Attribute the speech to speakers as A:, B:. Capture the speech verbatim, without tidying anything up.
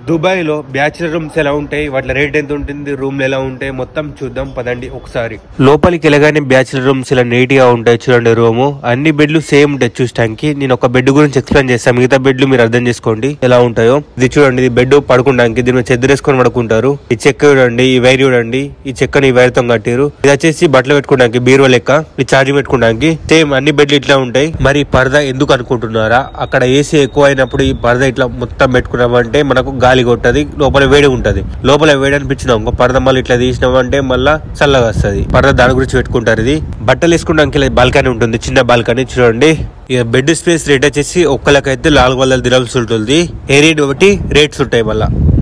A: Dubai లో bachelor rooms ఎలా ఉంటాయి, వాటి రేట్ ఎంత ఉంటుంది, రూమ్లు ఎలా ఉంటాయి మొత్తం చూద్దాం పదండి ఒకసారి. లోపలికి వెళ్ళగానే బ్యాచులర్ రూమ్స్ ఇలా నీట్ గా ఉంటాయి చూడండి. రూమ్ అన్ని బెడ్లు సేమ్ ఉంటాయి చూడటానికి. నేను ఒక బెడ్ గురించి ఎక్స్ప్లెయిన్ చేస్తాను, మిగతా బెడ్లు మీరు అర్థం చేసుకోండి ఎలా ఉంటాయో. ఇది చూడండి, ఇది బెడ్ పడుకోవడానికి, దీని మీద చెద్దరేసుకొని పడుకుంటారు. ఈ చెక్క చూడండి, ఈ వైర్ చూడండి, ఈ చెక్కని ఈ వైర్ తో కట్టారు. ఇది వచ్చేసి బట్టలు పెట్టుకోవడానికి బీరువా లెక్క, ఇది ఛార్జింగ్ పెట్టుకోవడానికి. సేమ్ అన్ని బెడ్లు ఇట్లా ఉంటాయి. మరి పరదా ఎందుకు అనుకుంటున్నారా? అక్కడ ఏసీ ఎక్కువ అయినప్పుడు ఈ పరదా ఇట్లా మొత్తం పెట్టుకున్నామంటే మనకు గాలి కొట్టది, లోపల వేడి ఉంటది. లోపల వేడి అనిపించినాం ఇంకో పరద మళ్ళీ ఇట్లా తీసినామంటే మళ్ళా చల్లగా వస్తుంది. పరద దాని గురించి పెట్టుకుంటారు. ఇది బట్టలు వేసుకోవడానికి బాల్కనీ ఉంటుంది, చిన్న బాల్కనీ చూడండి. ఇక బెడ్ స్పేస్ రేట్ వచ్చేసి ఒక్కలకైతే నాలుగు వందల దిరామ్స్ ఉంటుంది. ఏ రేట్ ఒకటి రేట్స్ ఉంటాయి మళ్ళా.